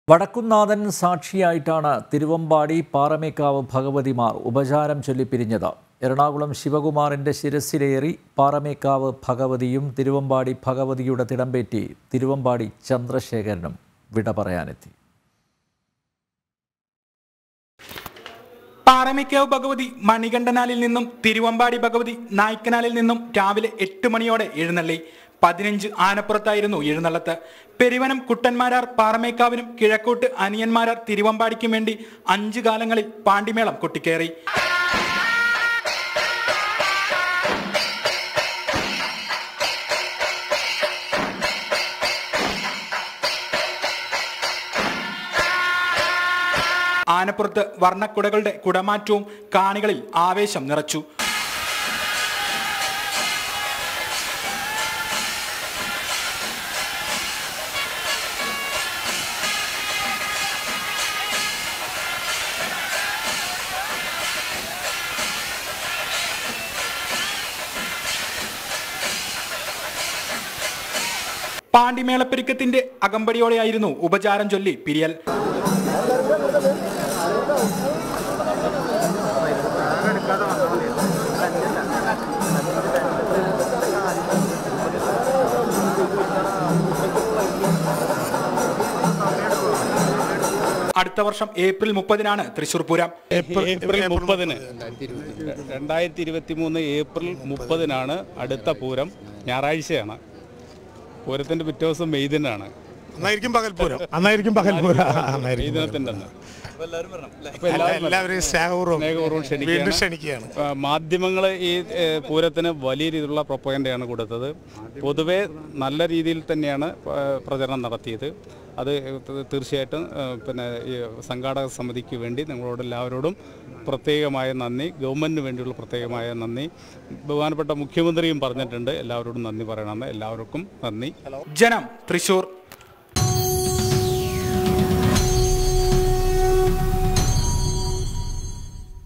വടക്കുംനാഥൻ സാക്ഷിയായിട്ടാണ് തിരുവമ്പാടി പാറമേക്കാവ് ഭഗവതിമാർ ഉപചാരം ചൊല്ലിപ്പിരിഞ്ഞത്. എറണാകുളം ശിവകുമാറിന്റെ ശിരസിലേറി പാറമേക്കാവ് ഭഗവതിയും തിരുവമ്പാടി ഭഗവതിയുടെ തിടമ്പേറ്റി തിരുവമ്പാടി ചന്ദ്രശേഖരനും വിട പറയാനെത്തി. പാറമേക്കാവ് ഭഗവതി മണികണ്ഠനാലിൽ നിന്നും തിരുവമ്പാടി ഭഗവതി നായ്ക്കനാലിൽ നിന്നും രാവിലെ 8 മണിയോടെ എഴുന്നള്ളി. 15 ആനപ്പുറത്തായിരുന്നു എഴുന്നള്ളത്ത്. പെരുവനം കുട്ടന്മാരാർ പാറമേക്കാവിനും കിഴക്കോട്ട് അനിയന്മാരാർ തിരുവമ്പാടിക്കും വേണ്ടി 5 കാലങ്ങളിൽ പാണ്ടിമേളം കൊട്ടിക്കേറി. ആനപ്പുറത്ത് വർണ്ണക്കുടകളുടെ കുടമാറ്റവും കാണികളിൽ ആവേശം നിറച്ചു. പാണ്ടിമേളപ്പെരുക്കത്തിന്റെ അകമ്പടിയോടെയായിരുന്നു ഉപചാരം ചൊല്ലി പിരിയൽ. അടുത്ത വർഷം ഏപ്രിൽ 30-നാണ് തൃശ്ശൂർ പൂരം. ഏപ്രിൽ 30-ന് 2023 ഏപ്രിൽ 30-നാണ് അടുത്ത പൂരം. ഞായറാഴ്ചയാണ്. പൂരത്തിന്റെ പിറ്റേ ദിവസം മെയ്ദിനാണ്. മാധ്യമങ്ങൾ ഈ പൂരത്തിന് വലിയ രീതിയിലുള്ള പ്രൊപ്പഗൻഡയാണ് കൊടുത്തത്. പൊതുവെ നല്ല രീതിയിൽ തന്നെയാണ് പ്രചരണം നടത്തിയത്. അത് തീർച്ചയായിട്ടും ഈ സംഘാടക സമിതിക്ക് വേണ്ടി നിങ്ങളോട് എല്ലാവരോടും പ്രത്യേകമായ നന്ദി. ഗവൺമെന്റിന് വേണ്ടിയുള്ള പ്രത്യേകമായ നന്ദി ബഹുമാനപ്പെട്ട മുഖ്യമന്ത്രിയും പറഞ്ഞിട്ടുണ്ട്. എല്ലാവരോടും നന്ദി പറയണമെന്ന്. എല്ലാവർക്കും നന്ദി. ജനം, തൃശ്ശൂർ.